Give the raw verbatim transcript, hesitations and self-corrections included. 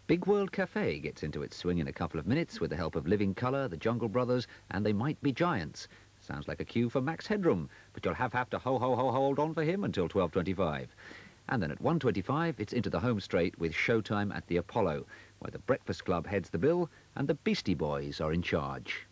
Big World Cafe gets into its swing in a couple of minutes with the help of Living Colour, the Jungle Brothers, and They Might Be Giants. Sounds like a cue for Max Headroom, but you'll have, have to ho ho ho hold on for him until twelve twenty-five. And then at one twenty-five, it's into the home straight with Showtime at the Apollo, where the Breakfast Club heads the bill and the Beastie Boys are in charge.